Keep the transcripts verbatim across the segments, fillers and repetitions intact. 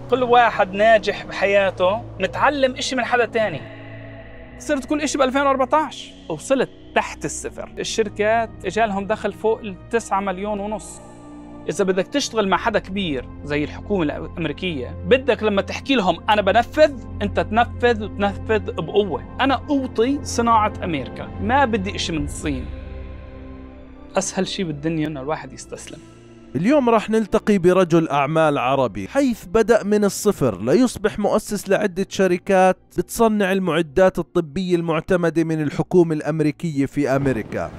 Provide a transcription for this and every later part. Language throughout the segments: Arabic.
كل واحد ناجح بحياته متعلم إشي من حدا تاني. صرت كل إشي ب ألفين وأربعطعش وصلت تحت الصفر. الشركات إجالهم دخل فوق التسعة مليون ونص. إذا بدك تشتغل مع حدا كبير زي الحكومة الأمريكية، بدك لما تحكي لهم أنا بنفذ، أنت تنفذ وتنفذ بقوة. أنا قوتي صناعة أمريكا، ما بدي إشي من الصين. أسهل شيء بالدنيا إنه الواحد يستسلم. اليوم راح نلتقي برجل أعمال عربي حيث بدأ من الصفر ليصبح مؤسس لعدة شركات بتصنع المعدات الطبية المعتمدة من الحكومة الأمريكية في أمريكا.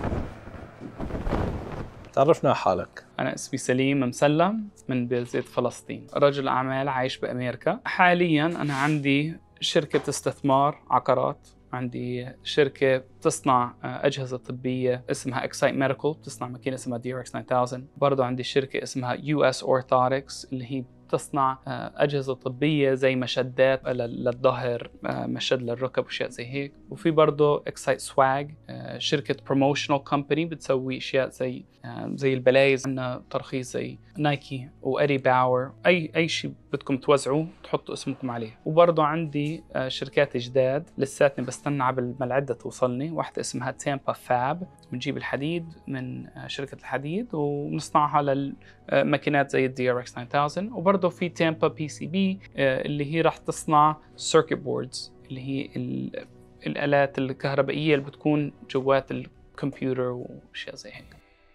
تعرفنا حالك. أنا اسمي سليم مسلم من بيرزيت فلسطين، رجل أعمال عايش بأمريكا. حالياً أنا عندي شركة استثمار عقارات، عندي شركة بتصنع أجهزة طبية اسمها Excite Medical، بتصنع ماكينة اسمها دي آر إكس تسعة آلاف. برضو عندي شركة اسمها يو إس Orthotics اللي هي بتصنع أجهزة طبية زي مشدات للظهر، مشد للركب وشيء زي هيك. وفي برضو Excite Swag، شركة promotional company بتسوي أشياء زي زي البلايز. عندنا ترخيص زي نايكي وأري باور، أي أي شيء بدكم توزعوه تحطوا اسمكم عليه. وبرضو عندي شركات جداد لساتني بستنى على العدة توصلني، واحدة اسمها تامبا فاب، بنجيب الحديد من شركة الحديد وبنصنعها للماكينات زي الدي آر إكس تسعة آلاف. وبرضو في تامبا بي سي بي اللي هي راح تصنع سيركت بوردز، اللي هي الآلات الكهربائية اللي بتكون جوات الكمبيوتر وأشياء زي هيك.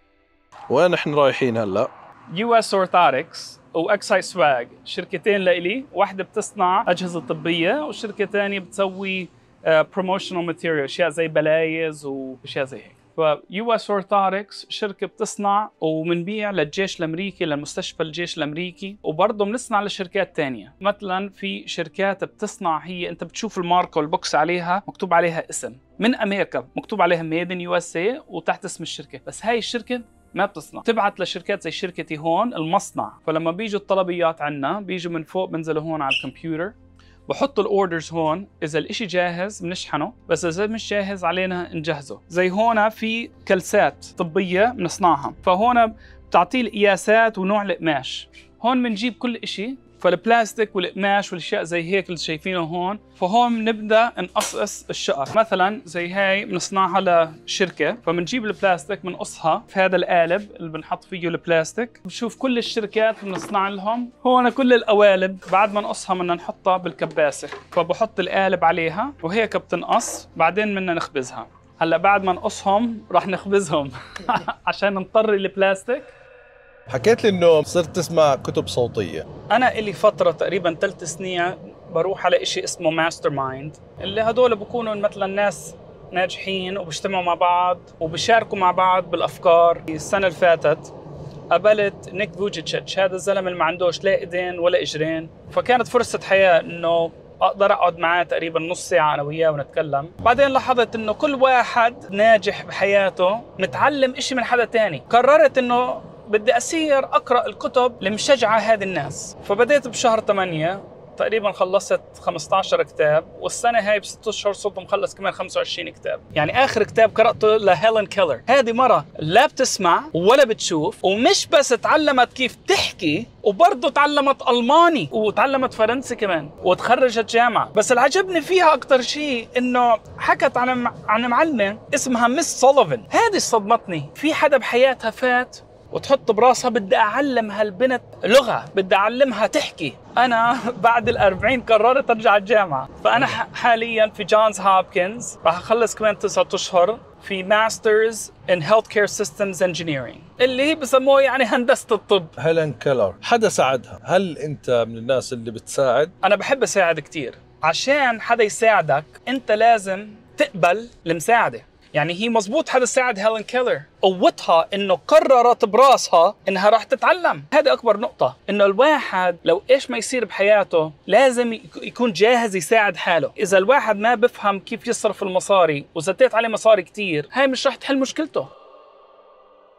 وين نحن رايحين هلا؟ يو إس Orthotics و Excite Swag شركتين لإلي، واحدة بتصنع أجهزة طبية وشركة ثانية بتسوي promotional material، أشياء زي بلايز وأشياء زي هيك. ف يو إس Orthotics شركة بتصنع ومنبيع للجيش الأمريكي، للمستشفى الجيش الأمريكي، وبرضه بنصنع لشركات تانية. مثلا في شركات بتصنع، هي أنت بتشوف الماركة والبوكس عليها مكتوب عليها اسم من أمريكا، مكتوب عليها ميد إن يو إس إيه وتحت اسم الشركة، بس هاي الشركة ما بتصنع. تبعت لشركات زي شركتي هون المصنع، فلما بيجوا الطلبيات عنا بيجوا من فوق، بنزلوا هون على الكمبيوتر، بحطوا الاوردرز هون. اذا الاشي جاهز بنشحنه، بس اذا مش جاهز علينا نجهزه. زي هون في كلسات طبية بنصنعها، فهون بتعطيه القياسات ونوع القماش. هون بنجيب كل اشي، فالبلاستيك والقماش والاشياء زي هيك اللي شايفينه هون. فهون بنبدا نقصقص الشقق. مثلا زي هاي بنصنعها لشركه، فبنجيب البلاستيك بنقصها في هذا القالب اللي بنحط فيه البلاستيك. بنشوف كل الشركات بنصنع لهم هون كل القوالب. بعد ما نقصها بدنا نحطها بالكباسه، فبحط القالب عليها وهيك بتنقص. بعدين بدنا نخبزها. هلا بعد ما نقصهم راح نخبزهم عشان نطري البلاستيك. حكيت لي انه صرت تسمع كتب صوتية. انا إلي فترة تقريبا ثلاث سنين بروح على إشي اسمه ماستر مايند، اللي هدول بكونوا مثلا ناس ناجحين وبيجتمعوا مع بعض وبيشاركوا مع بعض بالافكار. السنة اللي فاتت قابلت نيك فوجيتش، هذا الزلمة اللي ما عندوش لا ايدين ولا اجرين، فكانت فرصة حياة انه اقدر اقعد معاه تقريبا نص ساعة انا وياه ونتكلم. بعدين لاحظت انه كل واحد ناجح بحياته متعلم إشي من حدا تاني. قررت انه بدي أسير أقرأ الكتب اللي مشجعة هذه الناس، فبديت بشهر ثمانية تقريبا خلصت خمسة عشر كتاب، والسنة هاي بست أشهر صرت مخلص كمان خمسة وعشرين كتاب. يعني آخر كتاب قرأته لهيلين كيلر، هذه مرة لا بتسمع ولا بتشوف، ومش بس تعلمت كيف تحكي، وبرضه تعلمت ألماني وتعلمت فرنسي كمان وتخرجت جامعة. بس اللي عجبني فيها أكتر شيء إنه حكت عن عن معلمة اسمها ميس سوليفان. هذه صدمتني، في حدا بحياتها فات وتحط براسها بدي أعلم هالبنت لغة، بدي أعلمها تحكي. أنا بعد الأربعين قررت أرجع الجامعة، فأنا حالياً في جونز هوبكنز راح أخلص كمان تسعة أشهر في ماسترز in Healthcare Systems Engineering، اللي هي بسموه يعني هندسة الطب. هيلين كيلر حدا ساعدها؟ هل أنت من الناس اللي بتساعد؟ أنا بحب أساعد كتير. عشان حدا يساعدك أنت لازم تقبل المساعدة. يعني هي مزبوط حدا ساعد هيلين كيلر، قوتها انه قررت براسها انها راح تتعلم. هذه اكبر نقطة، انه الواحد لو ايش ما يصير بحياته لازم يكون جاهز يساعد حاله. اذا الواحد ما بفهم كيف يصرف المصاري وزتيت عليه مصاري كتير، هاي مش راح تحل مشكلته.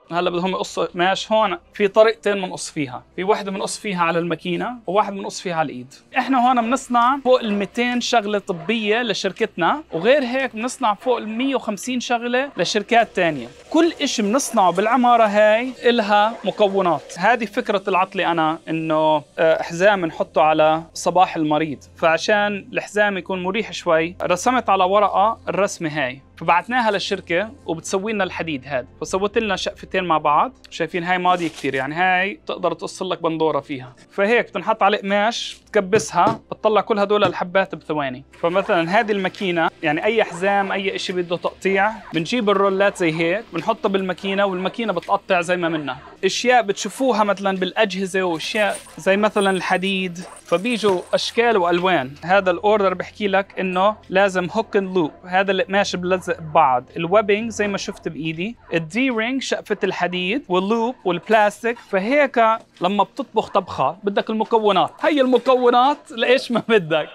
هلا بدهم يقصوا قماش. هون في طريقتين بنقص فيها، في وحده بنقص فيها على الماكينه وواحده بنقص فيها على الايد. احنا هون بنصنع فوق ال مئتين شغله طبيه لشركتنا، وغير هيك بنصنع فوق ال مئة وخمسين شغله لشركات ثانيه. كل شيء بنصنعه بالعماره هاي إلها مكونات. هذه فكره العطله انا، انه حزام نحطه على صباح المريض، فعشان الحزام يكون مريح شوي رسمت على ورقه الرسمه هاي، فبعتناها للشركه وبتسوي لنا الحديد هذا. فسوت لنا شقفتين مع بعض، شايفين هاي ماضيه كثير، يعني هاي تقدر تقص لك بندوره فيها. فهيك بتنحط عليه قماش، تكبسها، بتطلع كل هدول الحبات بثواني. فمثلا هذه الماكينه، يعني اي حزام اي شيء بده تقطيع بنجيب الرولات زي هيك بنحطها بالماكينه، والماكينه بتقطع زي ما منا. اشياء بتشوفوها مثلا بالاجهزه واشياء زي مثلا الحديد، فبيجوا اشكال والوان. هذا الاوردر بحكي لك انه لازم هوك اند لوب، هذا القماش بلزق ببعض، الويبنج زي ما شفت بايدي، الدي رينج شقفه الحديد، واللوب والبلاستيك. فهيك لما بتطبخ طبخه بدك المكونات، هي المكونات لايش ما بدك.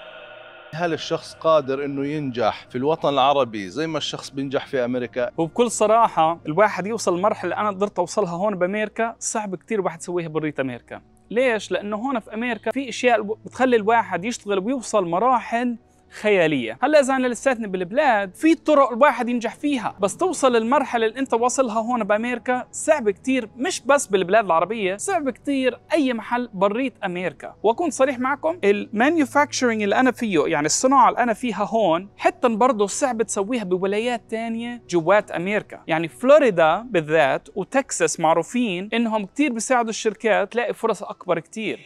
هل الشخص قادر انه ينجح في الوطن العربي زي ما الشخص بينجح في امريكا؟ وبكل صراحه الواحد يوصل لمرحله اللي انا قدرت اوصلها هون بامريكا صعب كثير واحد يسويها بريت امريكا. ليش؟ لانه هون في امريكا في اشياء بتخلي الواحد يشتغل ويوصل مراحل خياليه. هلا اذا انا لساتني بالبلاد في طرق الواحد ينجح فيها، بس توصل للمرحله اللي انت واصلها هون بامريكا صعب كثير، مش بس بالبلاد العربيه، صعب كثير اي محل بريت امريكا. واكون صريح معكم، المانيفاكتشرنج اللي انا فيه، يعني الصناعه اللي انا فيها هون، حتى برضه صعب تسويها بولايات ثانيه جوات امريكا. يعني فلوريدا بالذات وتكساس معروفين انهم كثير بيساعدوا الشركات تلاقي فرص اكبر كثير.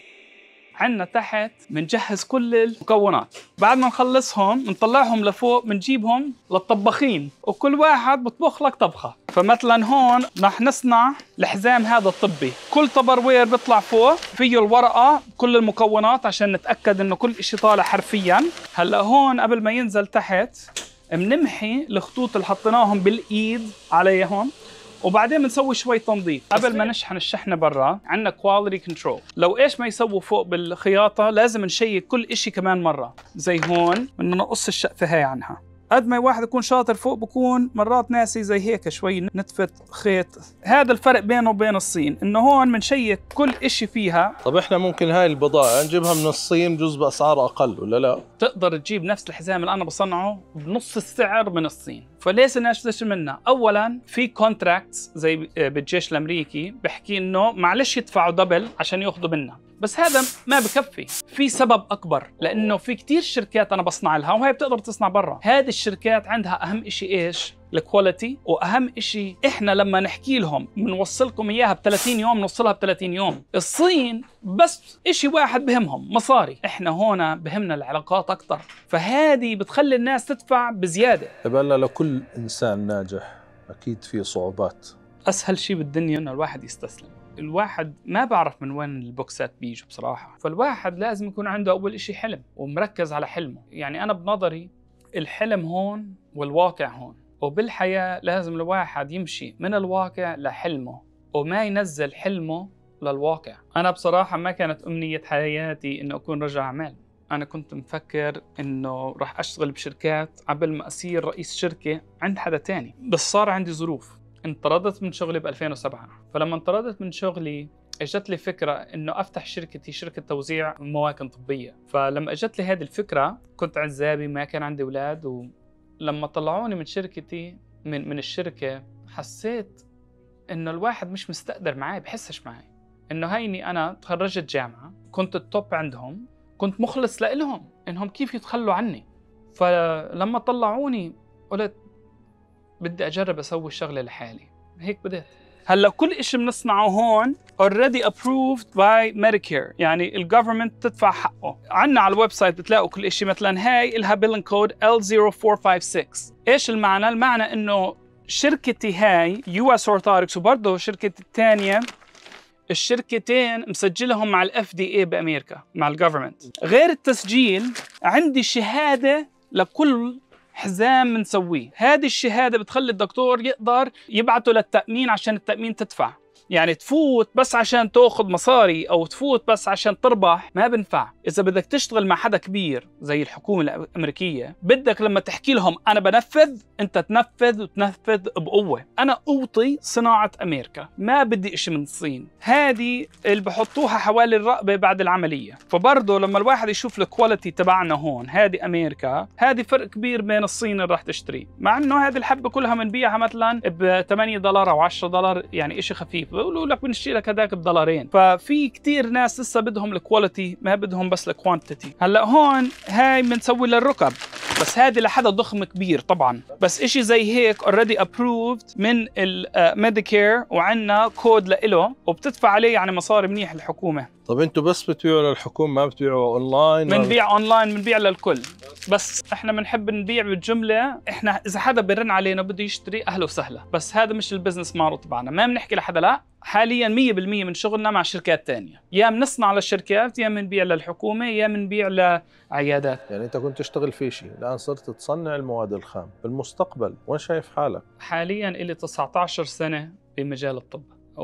عنا تحت بنجهز كل المكونات، بعد ما نخلصهم بنطلعهم لفوق، بنجيبهم للطباخين وكل واحد بطبخ لك طبخه. فمثلا هون رح نصنع الحزام هذا الطبي، كل تبروير بيطلع فوق فيه الورقه كل المكونات عشان نتاكد انه كل شيء طالع حرفيا. هلا هون قبل ما ينزل تحت بنمحي الخطوط اللي حطيناهم بالايد عليهم، وبعدين بنسوي شوي تنظيف. قبل ما نشحن الشحنه برا عندنا كواليتي كنترول، لو ايش ما يسووا فوق بالخياطه لازم نشيك كل إشي كمان مره. زي هون بدنا نقص الشقفه هاي عنها، قد ما واحد يكون شاطر فوق بكون مرات ناسي زي هيك شوي نتفة خيط. هذا الفرق بينه وبين الصين، انه هون بنشيك كل إشي فيها. طب احنا ممكن هاي البضائع نجيبها من الصين بجوز باسعار اقل ولا لا؟ تقدر تجيب نفس الحزام اللي انا بصنعه بنص السعر من الصين. فليش نشتري منها؟ اولا في كونتراكتس زي بالجيش الامريكي بحكي انه معلش يدفعوا دبل عشان ياخذوا منها، بس هذا ما بكفي. في سبب اكبر، لانه في كتير شركات انا بصنع لها وهي بتقدر تصنع برا. هذه الشركات عندها اهم إشي ايش؟ الكواليتي، واهم إشي احنا لما نحكي لهم بنوصلكم اياها ب ثلاثين يوم نوصلها ب ثلاثين يوم. الصين بس إشي واحد بهمهم مصاري، احنا هون بهمنا العلاقات اكثر، فهذه بتخلي الناس تدفع بزياده. طيب هلا لكل انسان ناجح اكيد في صعوبات. اسهل شيء بالدنيا انه الواحد يستسلم. الواحد ما بعرف من وين البوكسات بيجوا بصراحة، فالواحد لازم يكون عنده أول إشي حلم ومركز على حلمه. يعني أنا بنظري الحلم هون والواقع هون، وبالحياة لازم الواحد يمشي من الواقع لحلمه وما ينزل حلمه للواقع. أنا بصراحة ما كانت أمنية حياتي إنه أكون رجل أعمال. أنا كنت مفكر إنه راح أشتغل بشركات قبل ما أصير رئيس شركة عند حدا تاني، بس صار عندي ظروف. انطردت من شغلي ب ألفين وسبعة، فلما انطردت من شغلي اجت لي فكره انه افتح شركتي، شركه توزيع مواكن طبيه. فلما اجت لي هذه الفكره كنت عزابي ما كان عندي اولاد، ولما طلعوني من شركتي من من الشركه حسيت انه الواحد مش مستقدر معي، بحسش معي انه هيني انا تخرجت جامعه، كنت التوب عندهم، كنت مخلص لإلهم، انهم كيف يتخلوا عني. فلما طلعوني قلت بدي أجرب أسوي الشغلة لحالي، هيك بدأت. هلا كل إشي بنصنعه هون already approved by Medicare، يعني ال government تدفع حقه. عنا على الويب سايت بتلاقوا كل إشي، مثلا هاي إلها billing code إل صفر أربعة خمسة ستة. إيش المعنى؟ المعنى إنه شركتي هاي يو إس Orthotics وبرضه شركتي الثانية، الشركتين مسجلهم مع ال إف دي إيه بأمريكا مع ال government. غير التسجيل عندي شهادة لكل حزام بنسويه. هذه الشهادة بتخلي الدكتور يقدر يبعته للتأمين عشان التأمين تدفع. يعني تفوت بس عشان تاخذ مصاري او تفوت بس عشان تربح ما بنفع. اذا بدك تشتغل مع حدا كبير زي الحكومه الامريكيه بدك لما تحكي لهم انا بنفذ انت تنفذ وتنفذ بقوه. انا اوطي صناعه امريكا، ما بدي شيء من الصين. هذه اللي بحطوها حوالي الرقبه بعد العمليه. فبرضه لما الواحد يشوف الكواليتي تبعنا هون، هذه امريكا، هذه فرق كبير بين الصين اللي راح تشتري، مع انه هذه الحبه كلها بنبيعها مثلا ب ثمانية دولار او عشرة دولار، يعني شيء خفيف، بيقولوا لك بنشتري لك هذاك بدولارين. ففي كثير ناس لسه بدهم الكواليتي ما بدهم بس الكوانتيتي. هلا هون هاي بنسوي للركب، بس هذه لحدا ضخم كبير طبعا، بس إشي زي هيك اوريدي ابروفد من الميديكير وعندنا كود لإله وبتدفع عليه يعني مصاري منيح الحكومه. طب انتوا بس بتبيعوا للحكومه ما بتبيعوا اونلاين؟ بنبيع اونلاين، بنبيع للكل، بس احنا بنحب نبيع بالجمله. احنا اذا حدا بيرن علينا بده يشتري اهلا وسهلا، بس هذا مش البزنس موديل تبعنا. ما بنحكي لحدا لا. حاليا مية بالمية من شغلنا مع شركات تانية، يا بنصنع للشركات يا بنبيع للحكومه يا بنبيع لعيادات. يعني انت كنت تشتغل في شيء، الان صرت تصنع المواد الخام. بالمستقبل وين شايف حالك؟ حاليا إلي تسعة عشر سنه بمجال الطب،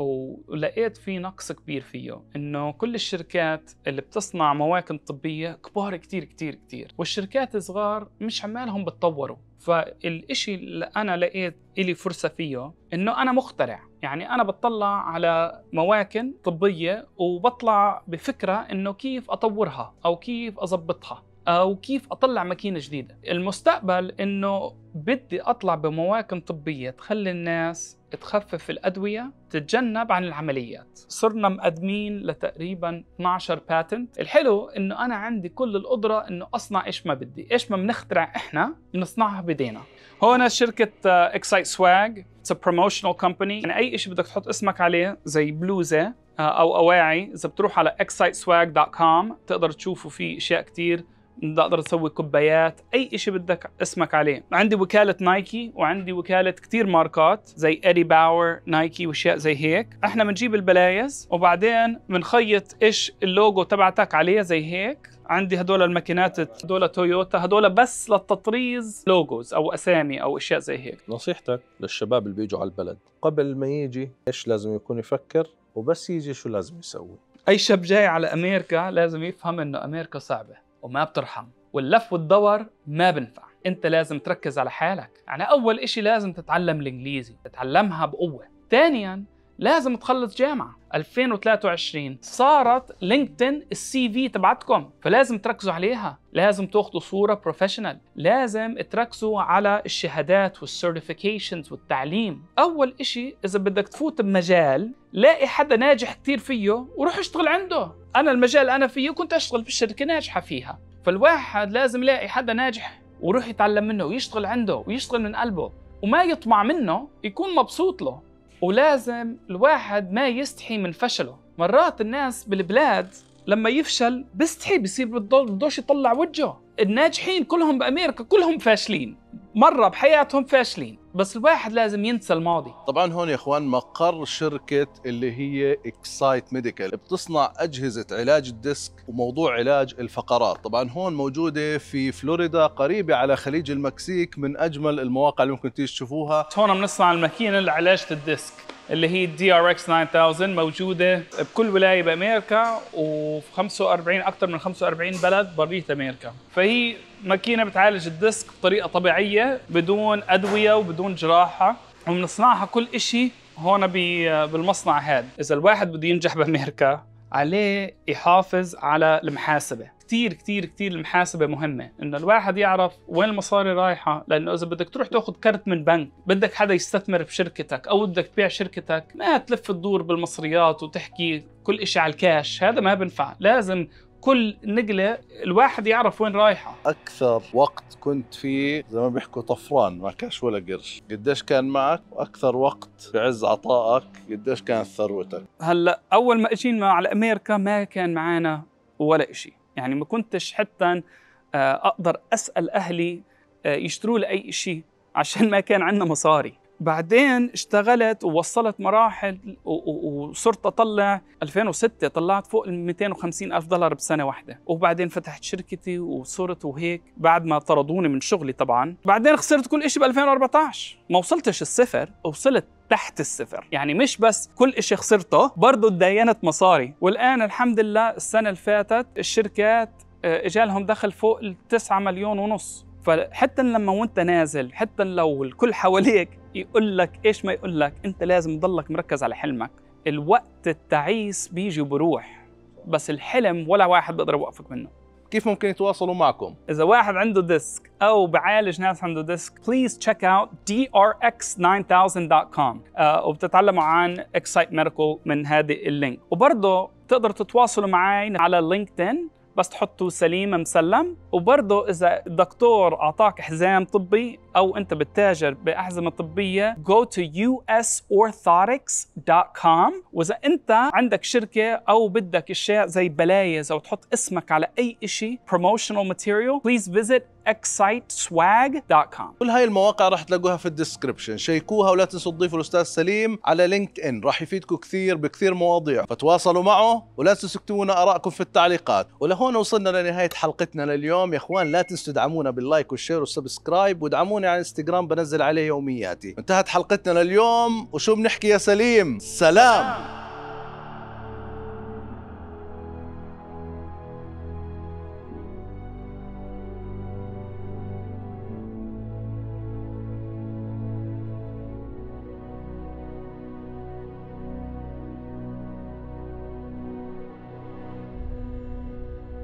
ولقيت في نقص كبير فيه، انه كل الشركات اللي بتصنع مواكن طبيه كبار كتير كتير كتير، والشركات الصغار مش عمالهم بتطوروا. فالإشي اللي انا لقيت إلي فرصه فيه انه انا مخترع، يعني انا بطلع على مواكن طبيه وبطلع بفكره انه كيف اطورها او كيف اضبطها أو كيف أطلع ماكينة جديدة. المستقبل إنه بدي أطلع بمواكن طبية تخلي الناس تخفف الأدوية، تتجنب عن العمليات. صرنا مقدمين لتقريبا اثناشر باتنت. الحلو إنه أنا عندي كل القدرة إنه أصنع إيش ما بدي، إيش ما بنخترع إحنا بنصنعها بدينا. هون شركة اكسايت سواج، it's a promotional company، يعني أي إشي بدك تحط اسمك عليه زي بلوزة أو أواعي، إذا بتروح على اكسايت سواج دوت كوم تقدر تشوفوا فيه أشياء كتير. بقدر تسوي كوبايات، اي شيء بدك اسمك عليه. عندي وكاله نايكي وعندي وكاله كتير ماركات زي ادي باور، نايكي واشياء زي هيك. احنا بنجيب البلايز وبعدين بنخيط ايش اللوجو تبعتك عليه زي هيك. عندي هدول الماكينات، هدول تويوتا، هدول بس للتطريز لوجوز او اسامي او اشياء زي هيك. نصيحتك للشباب اللي بيجوا على البلد قبل ما يجي ايش لازم يكون يفكر، وبس يجي شو لازم يسوي؟ اي شاب جاي على امريكا لازم يفهم انه امريكا صعبه وما بترحم، واللف والدور ما بنفع. انت لازم تركز على حالك. يعني اول اشي لازم تتعلم الانجليزي، تتعلمها بقوة. ثانيا لازم تخلص جامعة. ألفين وثلاثة وعشرين صارت لينكدين السي في تبعتكم، فلازم تركزوا عليها. لازم تاخذوا صورة بروفيشنال، لازم تركزوا على الشهادات والسيرتيفيكيشنز والتعليم. اول اشي اذا بدك تفوت بمجال لاقي حدا ناجح كتير فيه وروح اشتغل عنده. انا المجال انا فيه كنت اشتغل في شركة ناجحة فيها، فالواحد لازم يلاقي حدا ناجح ويروح يتعلم منه ويشتغل عنده ويشتغل من قلبه وما يطمع منه، يكون مبسوط له. ولازم الواحد ما يستحي من فشله. مرات الناس بالبلاد لما يفشل بيستحي، بيصير بدوش يطلع وجهه. الناجحين كلهم بأمريكا كلهم فاشلين، مرة بحياتهم فاشلين، بس الواحد لازم ينسى الماضي. طبعا هون يا اخوان مقر شركة اللي هي اكسايت ميديكال، بتصنع أجهزة علاج الديسك وموضوع علاج الفقرات. طبعا هون موجودة في فلوريدا قريبة على خليج المكسيك، من أجمل المواقع اللي ممكن تيجي تشوفوها. هون بنصنع الماكينة لعلاج الديسك اللي هي دي ار اكس تسعة آلاف، موجودة بكل ولاية بأمريكا وفي خمسة وأربعين أكثر من خمسة وأربعين بلد برية أمريكا. فهي ماكينة بتعالج الديسك بطريقة طبيعية بدون أدوية وبدون جراحة، وبنصنعها كل إشي هون بالمصنع هذا. إذا الواحد بده ينجح بأمريكا عليه يحافظ على المحاسبة. كتير كتير كتير المحاسبة مهمة، إنه الواحد يعرف وين المصاري رايحة. لأنه إذا بدك تروح تأخذ كرت من بنك، بدك حدا يستثمر بشركتك أو بدك تبيع شركتك، ما تلف تدور بالمصريات وتحكي كل إشي على الكاش، هذا ما بنفع. لازم كل نقلة الواحد يعرف وين رايحة. أكثر وقت كنت فيه زي ما بيحكوا طفران ما كاش ولا قرش، قديش كان معك؟ وأكثر وقت بعز عطائك قديش كانت ثروتك؟ هلأ أول ما اجينا على أمريكا ما كان معانا ولا إشي، يعني ما كنتش حتى أقدر أسأل أهلي يشتروا لي أي شيء عشان ما كان عندنا مصاري. بعدين اشتغلت ووصلت مراحل وصرت أطلع ألفين وستة طلعت فوق ال مئتين وخمسين ألف دولار بسنة واحدة. وبعدين فتحت شركتي وصرت وهيك بعد ما طردوني من شغلي طبعا. بعدين خسرت كل إشي ب ألفين وأربعة عشر، ما وصلتش الصفر، وصلت تحت الصفر. يعني مش بس كل إشي خسرته، برضو تدينت مصاري. والآن الحمد لله السنة اللي فاتت الشركات اجالهم دخل فوق التسعة مليون ونص. فحتى لما وانت نازل، حتى لو الكل حواليك يقول لك ايش ما يقول لك، انت لازم تضلك مركز على حلمك. الوقت التعيس بيجي وبروح، بس الحلم ولا واحد بيقدر يوقفك منه. كيف ممكن يتواصلوا معكم؟ إذا واحد عنده ديسك أو بعالج ناس عنده ديسك، please check out d r x nine thousand dot com uh, وبتتعلموا عن Excite Medical من هذه اللينك. وبرضه تقدر تتواصلوا معي على لينكدين، بس تحطوا سليم مسلم. وبرضه إذا الدكتور أعطاك حزام طبي أو أنت بتتاجر بأحزمة طبية، go to u s orthotics dot com. وإذا أنت عندك شركة أو بدك أشياء زي بلايز أو تحط اسمك على أي إشي promotional material، please visit excite swag dot com. كل هاي المواقع راح تلاقوها في الديسكربشن، شيكوها ولا تنسوا تضيفوا الأستاذ سليم على لينكد إن، راح يفيدكم كثير بكثير مواضيع، فتواصلوا معه ولا تنسوا تكتبوا لنا آرائكم في التعليقات. ولهون وصلنا لنهاية حلقتنا لليوم. يا إخوان لا تنسوا تدعمونا باللايك والشير والسبسكرايب، ودعموني على انستغرام بنزل عليه يومياتي. انتهت حلقتنا لليوم، وشو بنحكي يا سليم؟ سلام.